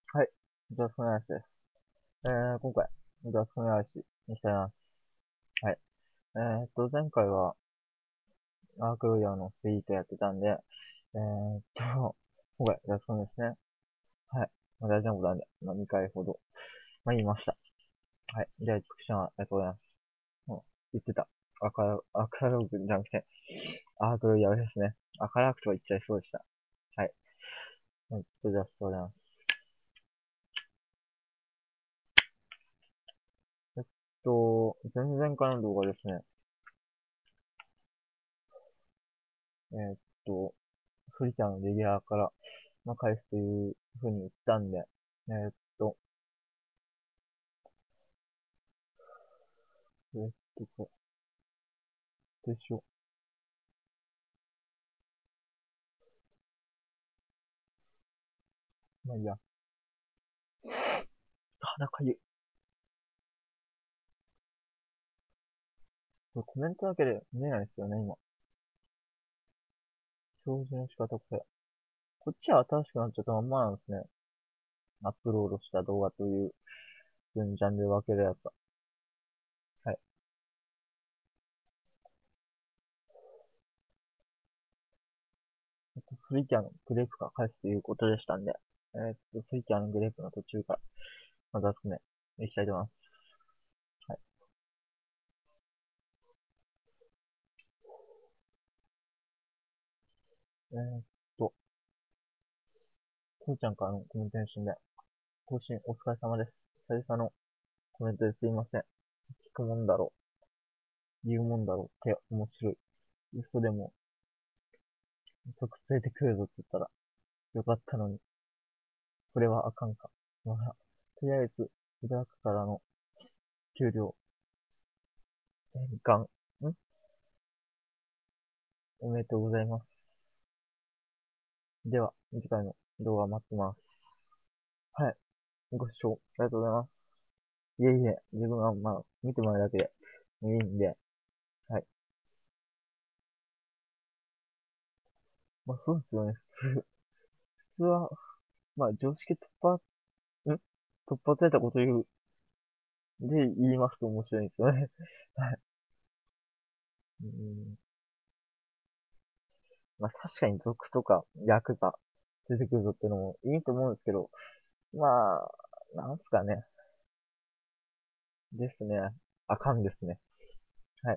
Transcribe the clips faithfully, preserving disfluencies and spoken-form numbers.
はい。雑談の話です。えー、今回、雑談の話にしたいます。はい。えーっと、前回は、アークロイヤーのスイートやってたんで、えーっと、今回、雑談ですね。はい。まあ、大事なことなんで、まあ、にかいほど、まあ、言いました。はい。じゃあ、福島、ありがとうございます。もう、言ってた。アカラ、アカログじゃなくて、アークロイヤーですね。アカラクとは言っちゃいそうでした。はい。えっと、じゃあ、そうだな。えっと、前々回の動画ですね。えーっと、フリターのレギュラーから、まあ、返すというふうに言ったんで、えーっと、えーっと、これでしょ。まあいいや。鼻かゆい。これコメントだけで見えないですよね、今。表示の仕方これ。こっちは新しくなっちゃったまんまなんですね。アップロードした動画という分ジャンルで分けるやつは。はい。えっと、フリティアのグレープから返すということでしたんで、えーっと、フリティアのグレープの途中から、まずはですね、いきたいと思います。はい。えーっと、こうちゃんからのコメント返信で、更新お疲れ様です。久々のコメントですいません。聞くもんだろう。言うもんだろうって面白い。嘘でも、即ついてくるぞって言ったらよかったのに。これはあかんか。まあ、とりあえず、いただくからの給料、返還、んおめでとうございます。では、次回の動画待ってます。はい。ご視聴ありがとうございます。いえいえ、自分はまあ、見てもらうだけでいいんで、はい。まあそうですよね、普通。普通は、まあ常識突破、ん突破されたこと言う、で言いますと面白いんですよね。はい。うん、まあ確かに族とかヤクザ出てくるぞっていうのもいいと思うんですけど、まあ、なんすかね。ですね。あかんですね。はい。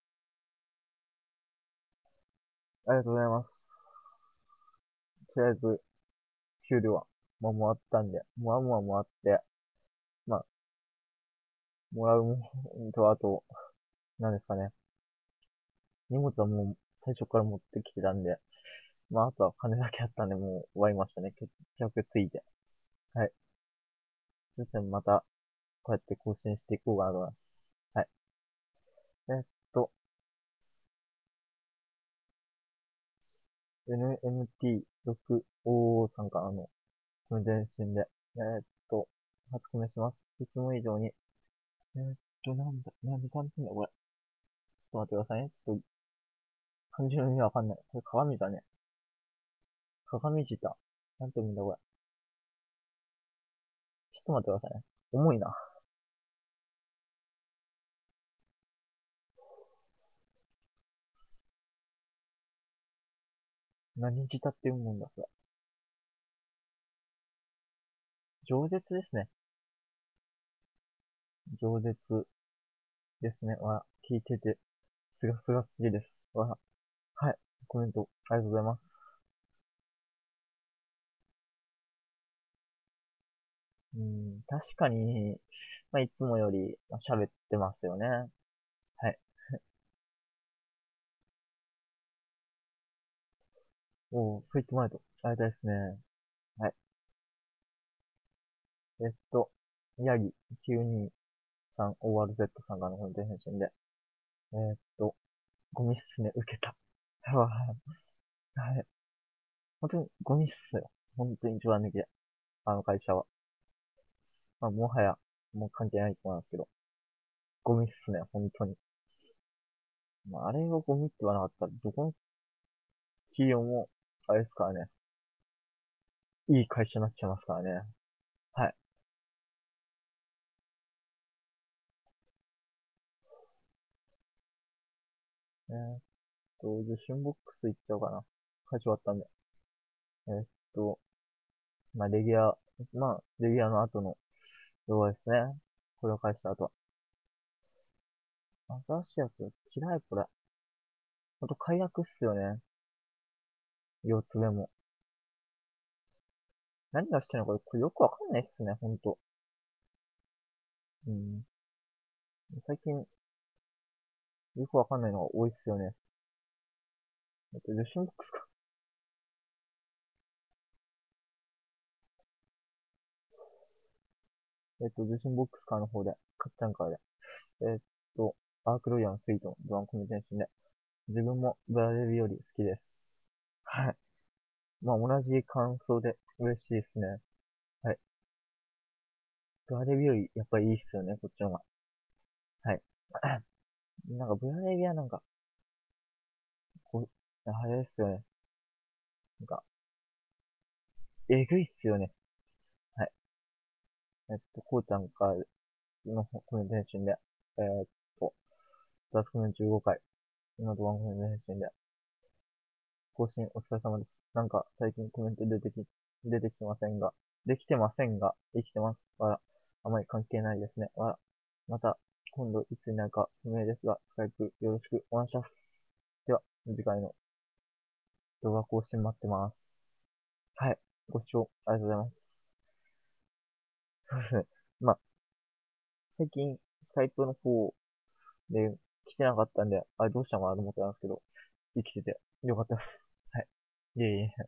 ありがとうございます。とりあえず、給料は、まあ、もらったんで、もらうもんはもらって、まあ、もらうもんと、あと、なんですかね。荷物はもう最初から持ってきてたんで、まあ、あとは金だけあったんで、もう終わりましたね。決着ついて。はい。そしてまた、こうやって更新していこうかなと思います。はい。えっと、エヌエムティーろくおーさんからの、この電信で、えーっと、発コメします。いつも以上に、えーっと、なんだ、なんで感じんだ、これ。ちょっと待ってくださいね。ちょっと、漢字の意味わかんない。これ鏡だね。鏡舌。なんて読むんだ、これ。ちょっと待ってくださいね。重いな。何舌って読むんだ、それ。饒舌ですね。饒舌ですね。わ、聞いてて、すがすがしいです。わ、はい。コメント、ありがとうございます。うん、確かに、まあ、いつもより、まあ、喋ってますよね。はい。おー、スイートマイト。ありがたいですね。はい。えっと、ヤギきゅうにさん オーアールゼット さんからの本当に返信で。えっと、ゴミっすね、受けた。はい。本当にゴミっすよ。本当に一番抜きで。あの会社は。まあ、もはや、もう関係ないと思いますけど。ゴミっすね、本当に。まあ、あれをゴミって言わなかったら、どこの企業も、あれですからね。いい会社になっちゃいますからね。 えーっと、受信ボックスいっちゃおうかな。書き終わったんで。えーっと、まあ、レギュラー、まあ、レギュラーの後の動画ですね。これを返した後は。新しいやつ、嫌いこれ。ほんと解約っすよね。腰つべも。何がしてんのか、これよくわかんないっすね、ほんと。うん。最近、よくわかんないのが多いっすよね。えっと、受信ボックスか。えっと、受信ボックスからの方で、かっちゃんからで。えっと、アークロイヤーのスイートのドランコミュニテーションで、自分もブラデルより好きです。はい。まあ、同じ感想で嬉しいですね。はい。ブラデルより、やっぱりいいっすよね、こっちの方が。はい。なんか、ブラデルはなんか、こう、あれですよね。なんか、えぐいっすよね。はい。えっと、こうちゃんからのコメント返信で、えーっと、ザスコメンじゅうごかいのドワンコメント返信で、更新お疲れ様です。なんか最近コメント出てき、出てきてませんが、できてませんが、生きてます。わら、あまり関係ないですね。わら、また、今度いつになるか不明ですが、スカイプよろしくお願いします。では、次回の動画更新待ってます。はい。ご視聴ありがとうございます。そうですね。まあ、最近、スカイプの方で来てなかったんで、あれどうしたのかなと思ってたんですけど、生きててよかったです。はい。いえいえ。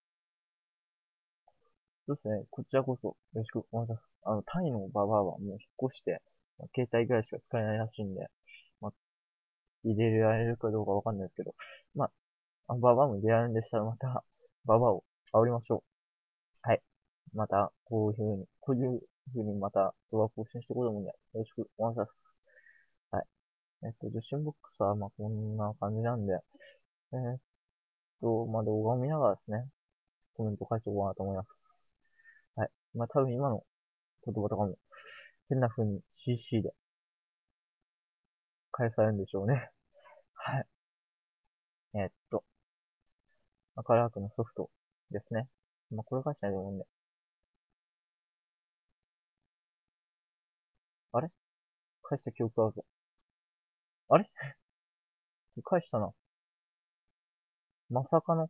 そうですね。こちらこそよろしくお願いします。あの、タイのババアはもう引っ越して、まあ携帯ぐらいしか使えないらしいんで、まあ、入れられるかどうかわかんないですけど、まあ、あのババアも入れられるんでしたらまた、ババアを煽りましょう。はい。また、こういう風に、こういう風にまた動画更新していこうと思うんで、よろしくお願いします。はい。えっと、受信ボックスはまあこんな感じなんで、えーっと、まあ動画を見ながらですね、コメント書いておこうかなと思います。はい。まあ多分今の言葉とかも、変な風に シーシー で返されるんでしょうね。はい。えーっと、アカラークのソフトですね。まあこれ返しないと思うんで。あれ返した記憶あるぞ。あれ返したな。まさかの、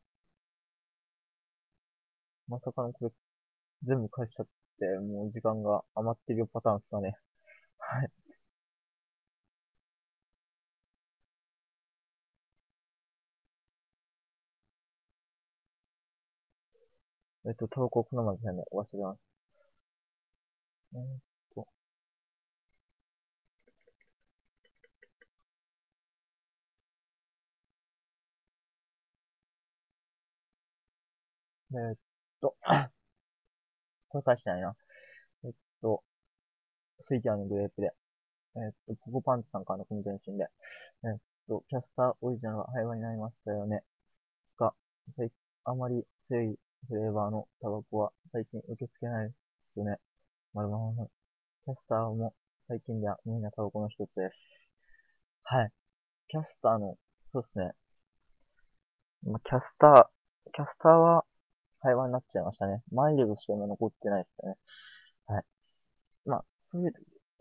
まさかのこれ全部返しちゃって、もう時間が余ってるよパターンですかね。はい。えっと、投稿このままでね、終わらせてます。えーっと、えーっと、これ返してないな。えっと、スイキャーのグレープで、えっと、ポコパンツさんからのコメント返信で、えっと、キャスターオリジナルが廃盤になりましたよね。つか、あまり強いフレーバーのタバコは最近受け付けないですよね。まるまる。キャスターも最近ではみんなタバコの一つです。はい。キャスターの、そうですね。まあ、キャスター、キャスターは廃盤になっちゃいましたね。マイルドしか今残ってないですね。はい。まあ、そういう、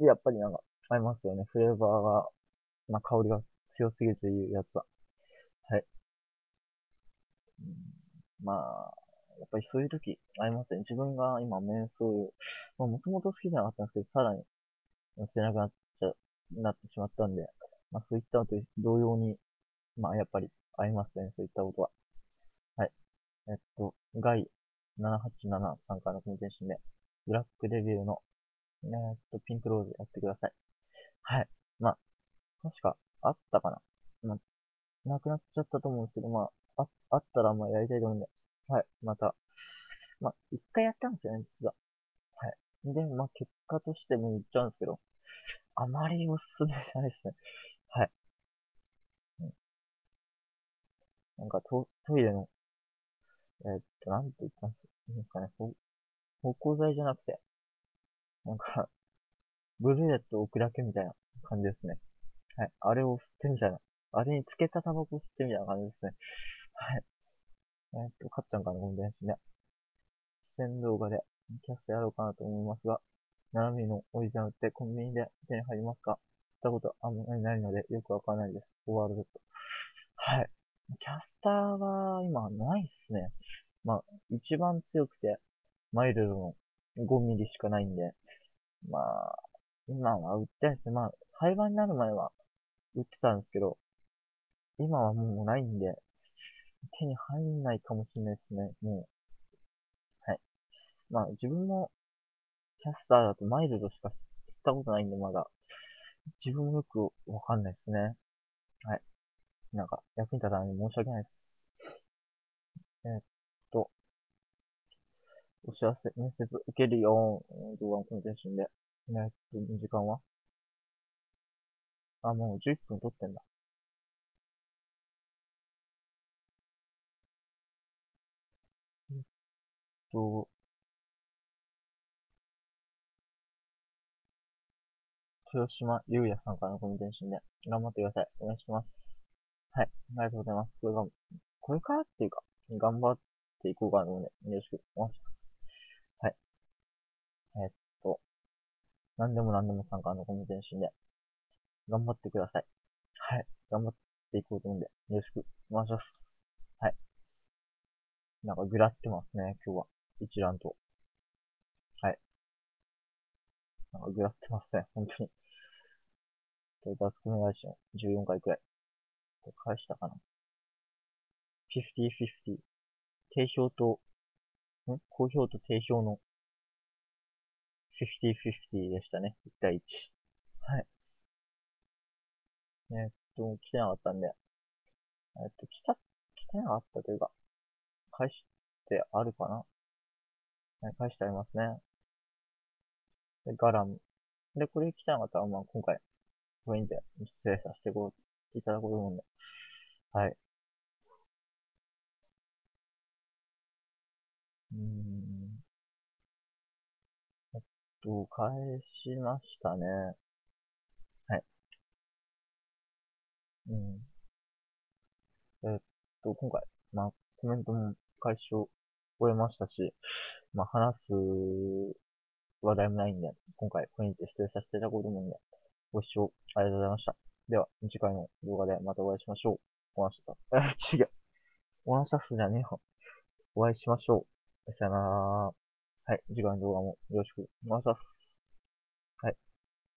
やっぱりなんか、ありますよね。フレーバーが、まあ、香りが強すぎるというやつは。はい。うん、まあ、やっぱりそういう時ありますね。自分が今瞑想、まあ、もともと好きじゃなかったんですけど、さらにしてなくなっちゃ、なってしまったんで、まあそういったのと同様に、まあやっぱりありますね。そういったことは。はい。えっと、ガイななはちななさんからのコメンテーションで、ブラックデビューの、えーっと、ピンクローズやってください。はい。まあ、確か、あったかな。まあ、なくなっちゃったと思うんですけど、まあ、あ、あったらまあやりたいと思うんで、はい。また、まあ、一回やったんですよね、実は。はい。で、まあ、結果としても言っちゃうんですけど、あまりおすすめじゃないですね。はい。なんかト、トイレの、えーっと、なんて言ったんですかね、ほ芳香剤じゃなくて、なんか、ブルーレットを置くだけみたいな感じですね。はい。あれを吸ってみたいな。 あれにつけたタバコ吸ってみたいな感じですね。はい。えーっと、かっちゃんからのコメントですね。出演動画でキャストやろうかなと思いますが、ななミリのオリジナルってコンビニで手に入りますか？したことあんまりないのでよくわからないです。ワールドと。はい。キャスターは今ないっすね。まあ、一番強くて、マイルドのごミリしかないんで、まあ、今は売ってないですね。まあ、廃盤になる前は売ってたんですけど、今はもうないんで、手に入んないかもしれないですね。もう、はい。まあ、自分もキャスターだとマイルドしか吸ったことないんで、まだ。自分もよくわかんないですね。はい。なんか、役に立たないんで申し訳ないです。えーっと、お知らせ、面接受けるよ、動画のコンテンツで。えーっと、時間はあ、もうじゅっぷん撮ってんだ。えーっと、豊島優也さんからのコメントで、頑張ってください。お願いします。はい。ありがとうございます。これが、これからっていうか、頑張っていこうかなので、よろしくお願いします。はい。えーっと、何でも何でもさんからのコメントで、頑張ってください。はい。頑張っていこうと思うんで、よろしくお願いします。はい。なんか、ぐらってますね、今日は。一覧と。はい。なんか、ぐらってますね、本当に。タスクお願いします。じゅうよんかいくらい。これ返したかな？ フィフティーフィフティー。定評と、ん好評と定評のフィフティーフィフティーでしたね。いち対いち。はい。えーっと、来てなかったんで、えーっと、来た、来てなかったというか、返してあるかな？はい、返してありますね。で、ガラム。で、これ来てなかったら、まあ、今回、これにて失礼させていただこうと思うんで。はい。うーん。えっと、返しましたね。はい。うん。えっと、今回、まあ、コメントも解消終えましたし、まあ、話す話題もないんで、今回、これにて失礼させていただこうと思うんで、ご視聴ありがとうございました。では、次回の動画でまたお会いしましょう。お話した。え、違う。お話したすじゃねえよ。お会いしましょう。さよなら。はい、次回の動画もよろしくお願いします。